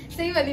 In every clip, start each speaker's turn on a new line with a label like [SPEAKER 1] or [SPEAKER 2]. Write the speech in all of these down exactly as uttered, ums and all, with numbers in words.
[SPEAKER 1] सही वाली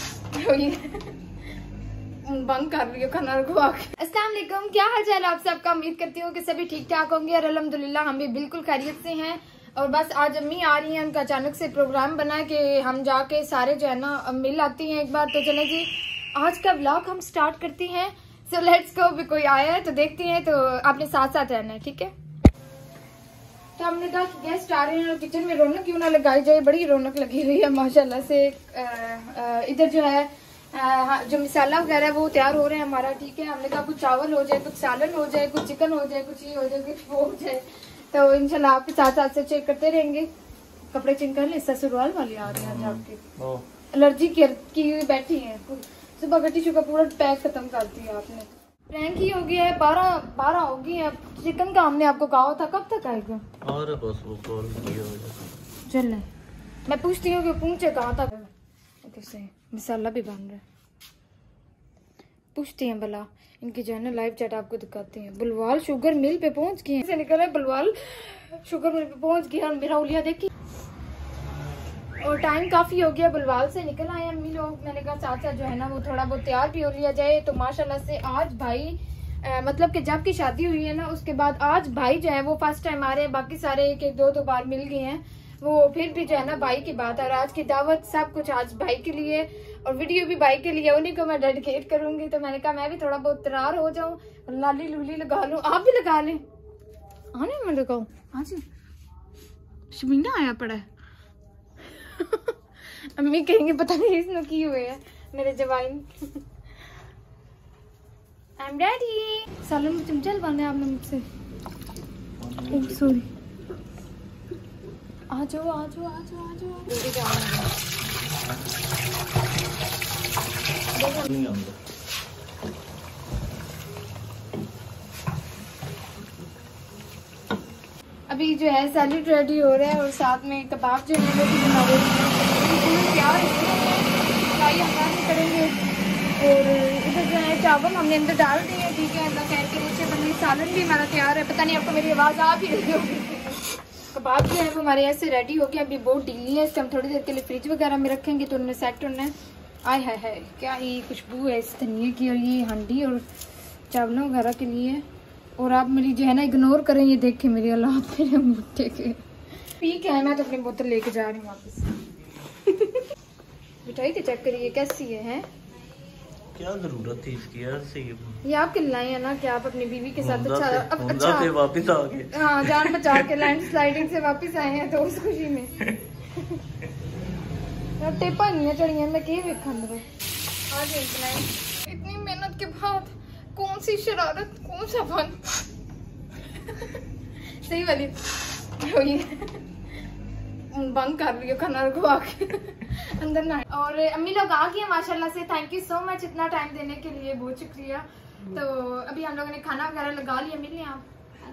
[SPEAKER 1] बंद कर रही हो खाना रखो आके। अस्सलाम वालेकुम, क्या हाल चाल आप सबका। उम्मीद करती हूँ कि सभी ठीक ठाक होंगे और अल्हम्दुलिल्लाह हम भी बिल्कुल खैरियत से हैं। और बस आज अम्मी आ रही हैं, उनका अचानक से प्रोग्राम बना कि हम जाके सारे जो है ना मिल आती हैं एक बार। तो चले जी आज का व्लॉग हम स्टार्ट करती हैं। So let's go. भी कोई आया है तो देखती हैं, तो आपने साथ साथ रहना है, ठीक है। तो हमने कहा गेस्ट आ रहे हैं और किचन में रौनक क्यों ना लगाई जाए। बड़ी रौनक लगी हुई है माशाल्लाह से। इधर जो है आ, जो मसाला वगैरह वो तैयार हो रहे हैं हमारा, ठीक है। हमने कहा कुछ चावल हो जाए, कुछ सालन हो जाए, कुछ चिकन हो जाए, कुछ ये हो जाए, कुछ वो हो जाए। तो इंशाल्लाह आपके साथ साथ से चेक करते रहेंगे। कपड़े चेंज कर ले, ससुराल वाले आ रहे हैं आपके। एलर्जी की हुई बैठी है। सुबह का टिश्यू का पूरा पैक खत्म कर दिया आपने। प्रैंक ही हो गया है। बारह बारह हो गई है। चिकन का हमने आपको कहा था, कब तक आएगा।
[SPEAKER 2] और बस वो कॉल
[SPEAKER 1] चल मैं पूछती हूँ कि पूछे कहाँ तक। कैसे मसाला भी बन रहा है, पूछती हैं भला। इनकी जो है ना लाइव चैट आपको दिखाते हैं। बुलवाल शुगर मिल पे पहुंच गए हैं। निकल है बुलवाल शुगर मिल पे पहुंच गया। और मेरा उलिया देखी और टाइम काफी हो गया। बुलवाल से निकल आए अम्मी लोग। मैंने कहा साथ साथ जो है ना वो थोड़ा बहुत तैयार भी हो लिया जाए। तो माशाल्लाह से आज भाई आ, मतलब कि जब की शादी हुई है ना उसके बाद आज भाई जो है वो फर्स्ट टाइम आ रहे हैं। बाकी सारे एक एक दो दो बार मिल गए हैं वो, फिर भी जो है ना भाई की बात। और आज की दावत सब कुछ आज भाई के लिए और वीडियो भी भाई के लिए, उन्हीं को मैं डेडिकेट करूंगी। तो मैंने कहा मैं भी थोड़ा बहुत तैयार हो जाऊं, लाली लूली लगा लूं। आप भी लगा लें। हाँ नहीं मैं लगाऊं। हाँ जी शमीना आया पड़ा है। अम्मी कहेंगे पता नहीं इसने की हुए है मेरे जवाइन। I am ready. सालन में चमचा लवाना है आपने मुझसे। Oh sorry. आ जाओ आ जाओ आ जाओ आ जाओ। जल्दी जाओ। अभी जो है सैलेड रेडी हो रहा है और साथ में कबाब जो है वो भी बना रहे हैं। प्यार फ्राई हमारा नहीं करेंगे। और इधर जो है चावल हमने अंदर डाल दिए, ठीक है। अल्लाह खैर के नीचे बनी। सालन भी हमारा तैयार है। पता नहीं आपको मेरी आवाज़ आ भी रही होगी। कबाब जो है वो हमारे ऐसे रेडी हो गया। अभी बहुत ढीली है, इससे हम थोड़ी देर के लिए फ्रिज वगैरह में रखेंगे तो उन्हें सेट होना है। आय हाय हाय क्या ही खुशबू है इस धनिए की। और ये हांडी और चावलों वगैरह के लिए। और आप मेरी जो है ना इग्नोर करें, ये देखें मेरी हालात मेरे मुट्ठे के। ठीक है मैं तो अपनी बोतल लेके जा रही हूँ वापस। मिठाई तो चेक करिए कैसी है, है?
[SPEAKER 2] क्या जरूरत थी इसकी यार से।
[SPEAKER 1] ये आपके लाए हैं ना कि आप अपनी बीवी के साथ अच्छा
[SPEAKER 2] अब अच्छा से वापस आ गए।
[SPEAKER 1] हाँ जान बचा के लैंड स्लाइडिंग से वापस आए हैं तो उस खुशी में। टेपा नहीं है चढ़िया मैं के वेखा मेरा। आज इतनी मेहनत के बाद कौन सी शरारत, कौन सा फन। सही वाली बंद कर रही हो खाना रखो आके अंदर ना। और अम्मी लोग आ गए माशाल्लाह से। थैंक यू सो मच इतना टाइम देने के लिए, बहुत शुक्रिया। तो अभी हम लोगों ने खाना वगैरह लगा लिया। मिलिए आप।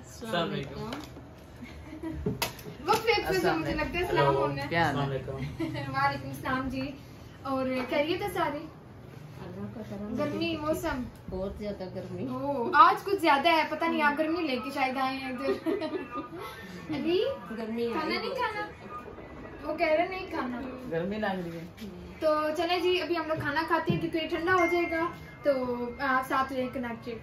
[SPEAKER 1] मुझे लगता है सलाम होना है। वालेकुम सलाम जी। और खैरियत है सारी। गर्मी मौसम
[SPEAKER 3] बहुत ज्यादा गर्मी।
[SPEAKER 1] ओ आज कुछ ज्यादा है, पता नहीं आप गर्मी लेके शायद आए हैं इधर। अभी गर्मी खाना नहीं खाना, वो कह रहे नहीं खाना,
[SPEAKER 3] गर्मी लग रही है।
[SPEAKER 1] तो चले जी अभी हम लोग खाना खाते हैं क्योंकि ठंडा हो जाएगा। तो आप साथ रहे कनेक्टेड।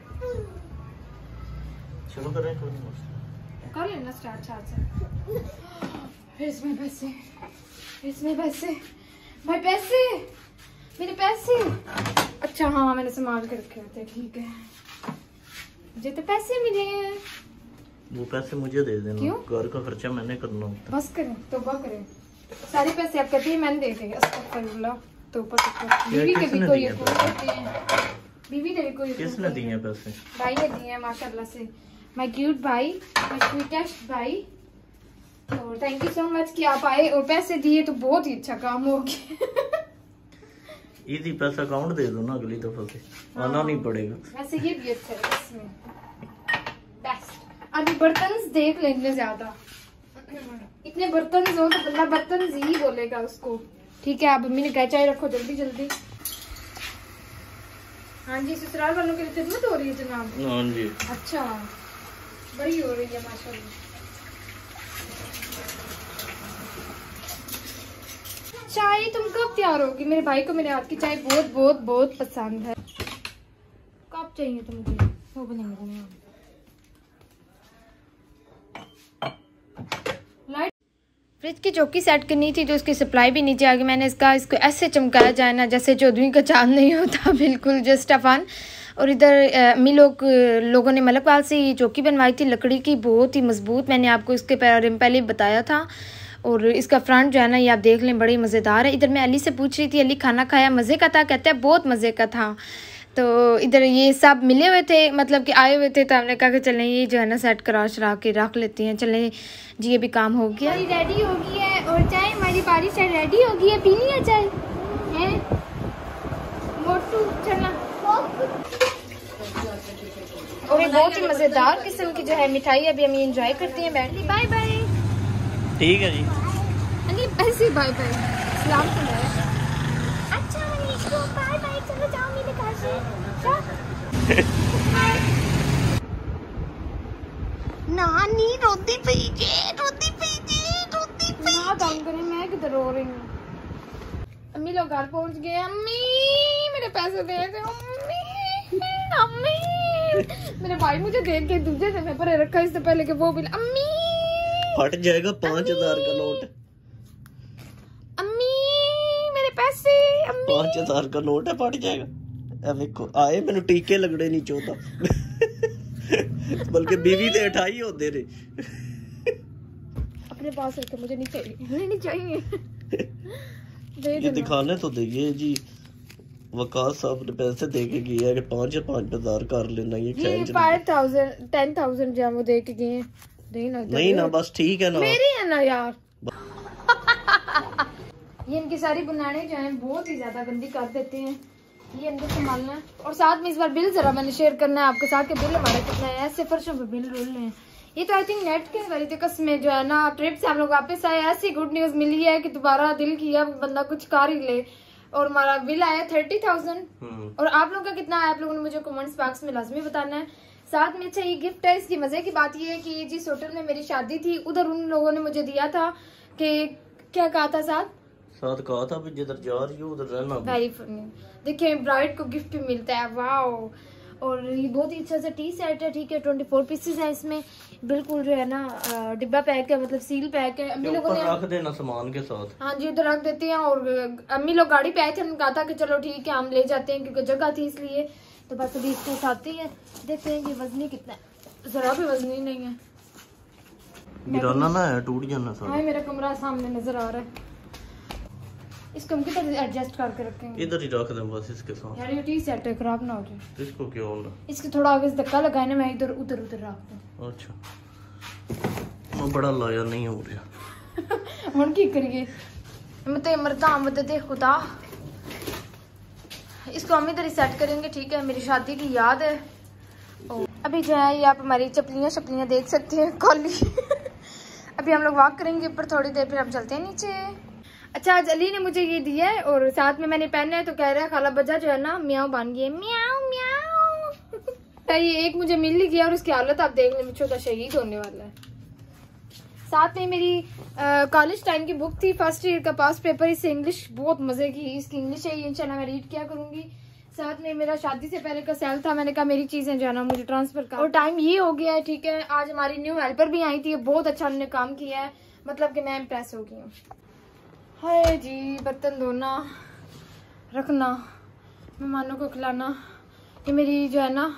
[SPEAKER 2] शुरू करें
[SPEAKER 1] कर लेना स्टार्ट साथ से। इसमें पैसे, इसमें पैसे, भाई पैसे, मेरे पैसे। अच्छा हाँ मैंने संभाल के रखे होते, ठीक है। मुझे तो पैसे मिले हैं।
[SPEAKER 2] वो पैसे मुझे दे देना।
[SPEAKER 1] क्यों?
[SPEAKER 2] घर का खर्चा मैंने करना होता।
[SPEAKER 1] बस करें तौबा करें। सारे पैसे आप कहते हैं मैंने दे दिए। अस्तगफिरुल्लाह तौबा तौबा। बीवी के भी कोई हुकूक होते हैं। बीवी के भी कोई
[SPEAKER 2] किसने दिए हैं पैसे?
[SPEAKER 1] भाई ने दिए हैं माशाल्लाह से। माय क्यूट भाई, माय स्वीटेस्ट भाई। और थैंक यू सो मच कि आप आए और पैसे दिए तो बहुत ही अच्छा काम हो गया।
[SPEAKER 2] इजी पैसा अकाउंट दे दो ना अगली दफा से। आना नहीं पड़ेगा।
[SPEAKER 1] वैसे ये भी अच्छा है इसमें। बेस्ट। अभी बर्तन देख लेंगे ज्यादा। इतने बर्तन हो तो बंदा बर्तन ही बोलेगा उसको, ठीक है। आप मम्मी ने कहा चाय रखो जल्दी जल्दी। हाँ जी ससुराल वालों के लिए खिदमत हो रही है जनाब।
[SPEAKER 2] हाँ जी।
[SPEAKER 1] अच्छा बड़ी हो रही है माशाल्लाह। चाय तुम कब तैयार होगी? मेरे भाई को मेरे हाथ की चाय बहुत बहुत बहुत पसंद है। कब चाहिए तुमको? वो बनेंगे लाइट। फ्रिज की चौकी सेट करनी थी तो उसकी सप्लाई भी नीचे आ गई। मैंने इसका इसको ऐसे चमकाया जाए ना जैसे चौधरी का चांद नहीं होता, बिल्कुल जस्ट अ फन। और इधर अम्मी लोग लोगों ने मलकवाल से ये चौकी बनवाई थी लकड़ी की, बहुत ही मजबूत। मैंने आपको इसके बारे में पहले बताया था। और इसका फ्रंट जो है ना ये आप देख लें, बड़ी मज़ेदार है। इधर मैं अली से पूछ रही थी, अली खाना खाया मज़े का था? कहते हैं बहुत मज़े का था। तो इधर ये सब मिले हुए थे, मतलब कि आए हुए थे, तो हमने कहा कि चलें ये जो है ना सेट करा शरा के रख लेती हैं। चलें जी, ये भी काम हो गया, रेडी हो गई है। और चाय हमारी बारिश से रेडी हो गई है, पीनी है चाय है मोटू चलना। और ये बहुत ही मज़ेदार किस्म की जो है मिठाई अभी हम ये इंजॉय करते हैं बैठ। Bye bye.
[SPEAKER 2] ठीक है जी,
[SPEAKER 1] अली ऐसे बाय बाय सलाम सुन रहा है। अच्छा मनीष को बाय बाय, चलो जाओ मेरे घर से।
[SPEAKER 3] नानी रोती पई जे रोती पई जे रोती पई।
[SPEAKER 1] ना तंग करे, मैं किधर रो रही हूँ। अम्मी लोग घर पहुंच गए। अम्मी मेरे पैसे दे दे अम्मी, अम्मी। मेरे भाई मुझे देख के दूसरे दिन में पर रखा इससे पहले कि वो बिल। अम्मी
[SPEAKER 2] फट जाएगा पाँच हजार का नोट।
[SPEAKER 1] अम्मी मेरे पैसे, अम्मी
[SPEAKER 2] पाँच हजार का नोट है, फट जाएगा। अब देखो आए मैंने टीके लगने नहीं चाहता बल्कि बीवी तो अठाई होते रहे।
[SPEAKER 1] अपने पास रखे, मुझे नहीं चाहिए, मुझे नहीं चाहिए। दे
[SPEAKER 2] ये दिखाने तो देखिए जी, वकास साहब ने पैसे दे के गए कि पाँच पाँच हजार कर लेना। ये
[SPEAKER 1] ये फाइव थाउजेंड टेन थाउजेंड जो वो दे के गए। ना
[SPEAKER 2] नहीं ना बस ठीक है ना,
[SPEAKER 1] मेरी है ना यार। ये इनकी सारी बुनाने जो है बहुत ही ज्यादा गंदी कर देते हैं। ये अंदर संभालना है। और साथ में इस बार बिल जरा मैंने शेयर करना है आपके साथ कि बिल हमारा कितना है। ऐसे फर्शों पे बिल रोल रहे हैं। ये तो आई थिंक नेट के वाली दिक्कत में जो है ना ट्रिप से हम लोग वापस आए, ऐसी गुड न्यूज मिली है कि दोबारा दिल किया बंदा कुछ कर ही ले। और हमारा बिल आया थर्टी थाउजेंड। और आप लोगों का कितना आया आप लोगों ने मुझे कमेंट्स बॉक्स में लाजमी बताना है। साथ में अच्छा ये गिफ्ट है। इसकी मजे की बात ये है कि जिस होटल में मेरी शादी थी उधर उन लोगों ने मुझे दिया था कि क्या कहा था साथ
[SPEAKER 2] साथ कहा था भी जिधर जा रही हो उधर रहना।
[SPEAKER 1] Very funny. देखिए ब्राइड को गिफ्ट मिलता है, वाओ। और ये बहुत ही अच्छा सा टी सेट है, ठीक है। ट्वेंटी फोर पीसेस है इसमें, बिल्कुल जो है ना डिब्बा पैक है, मतलब सील पैक है। अम्मी लोगों ने
[SPEAKER 2] रख देना सामान के साथ।
[SPEAKER 1] हाँ जी, उधर रख देते हैं। और अम्मी लोग गाड़ी पे आए थे, उन्होंने कहा था कि चलो ठीक है हम ले जाते हैं क्योंकि जगह थी इसलिए। तो बस अभी इसके साथ ही है। देखते हैं कि वजनी कितना है। जरा भी वजनी नहीं है।
[SPEAKER 2] गिराना ना है, टूट जाना सारा।
[SPEAKER 1] हाँ मेरा कमरा सामने नजर आ रहा है। इसको हम किधर एडजस्ट करके रखेंगे?
[SPEAKER 2] इधर ही रख दें बस इसके साथ।
[SPEAKER 1] यार ये टी सेट है, खराब ना हो जाए।
[SPEAKER 2] इसको क्या होगा?
[SPEAKER 1] इसके थोड़ा आगे से धक्का लगाए ना, मैं इधर उधर उधर रख दूं।
[SPEAKER 2] अच्छा वो बड़ा लाया नहीं हो रहा।
[SPEAKER 1] हम की करिए मते मरदा मदद खुदा। इसको हम इधर ही सेट करेंगे, ठीक है। मेरी शादी की याद है। और अभी जो है ये आप हमारी चपलियां शपलियां देख सकते हैं कॉली। अभी हम लोग वॉक करेंगे ऊपर थोड़ी देर, फिर हम चलते हैं नीचे। अच्छा आज अली ने मुझे ये दिया है और साथ में मैंने पहना है, तो कह रहा है खाला बजा जो है ना म्याऊ बन गई है, म्याऊ म्याऊ। ये एक मुझे मिल ही गया और उसकी हालत आप देख लें, छोटा शहीद होने वाला है। साथ में मेरी कॉलेज टाइम की बुक थी, फर्स्ट ईयर का पास पेपर, इससे इंग्लिश बहुत मजे की, इसकी इंग्लिश है, इंशाल्लाह मैं रीड किया करूंगी। साथ में मेरा शादी से पहले का सेल था, मैंने कहा मेरी चीजें जाना मुझे ट्रांसफर कर। और टाइम ये हो गया है, ठीक है। आज हमारी न्यू हेल्पर भी आई थी, बहुत अच्छा उन्होंने काम किया है, मतलब कि मैं इम्प्रेस हो गई हूँ। हाय जी, बर्तन धोना, रखना, मेहमानों को खिलाना, ये मेरी जो है ना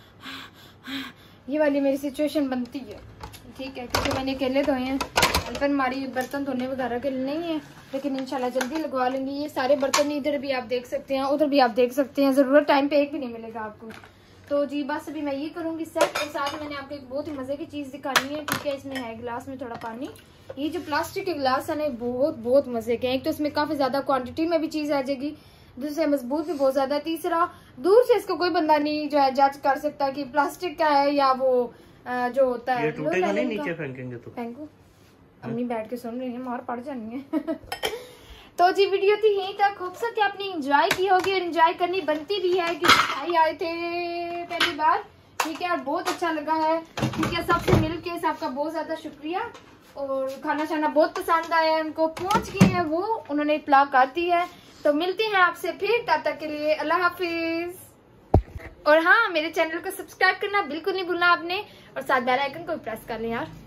[SPEAKER 1] ये वाली मेरी सिचुएशन बनती है, ठीक है। क्योंकि मैंने अकेले धोए हैं, हेल्पर हमारी बर्तन धोने वगैरह के लिए नहीं है, लेकिन इंशाल्लाह जल्दी लगवा लेंगे। ये सारे बर्तन इधर भी आप देख सकते हैं, उधर भी आप देख सकते हैं, ज़रूरत टाइम पे एक भी नहीं मिलेगा आपको। तो जी बस अभी मैं ये करूँगी सेट। और साथ मैंने आपको एक बहुत ही मज़े की चीज़ दिखानी है, ठीक है। इसमें है गिलास में थोड़ा पानी। ये जो प्लास्टिक के गिलास है ना बहुत बहुत मज़े के हैं। एक तो इसमें काफ़ी ज़्यादा क्वान्टिटी में भी चीज़ आ जाएगी, दूसरे मजबूत भी बहुत ज़्यादा। तीसरा दूर से इसको कोई बंदा नहीं जो है जज कर सकता कि प्लास्टिक का है या वो जो होता है।
[SPEAKER 2] ये टूटेगा नहीं, नीचे फेंकेंगे तो
[SPEAKER 1] फेंको। अम्मी बैठ के सुन रही है, मार पड़ जानी है। तो जी वीडियो थी यहीं तक, होप सके आपने एंजॉय की होगी और एंजॉय करनी बनती भी है क्योंकि भाई आए थे पहली बार, ठीक है। और बहुत अच्छा लगा है, ठीक है। सबसे मिल के सबका बहुत ज्यादा शुक्रिया। और खाना शाना बहुत पसंद आया है उनको, पहुंच गए हैं वो, उन्होंने इत्तला कर दी है। तो मिलते हैं आपसे फिर, तब तक के लिए अल्लाह हाफिज। और हाँ, मेरे चैनल को सब्सक्राइब करना बिल्कुल नहीं भूलना आपने, और साथ बेल आइकन को प्रेस कर लें यार।